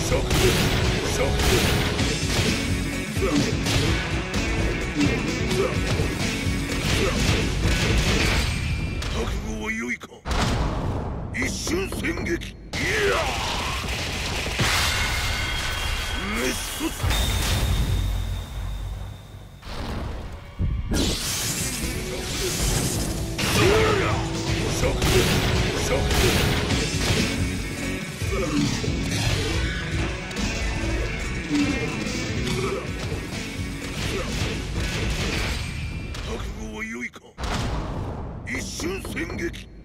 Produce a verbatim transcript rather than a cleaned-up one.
覚悟は良いか。一瞬戦撃。いや滅卒。覚悟は良いか。一瞬戦撃。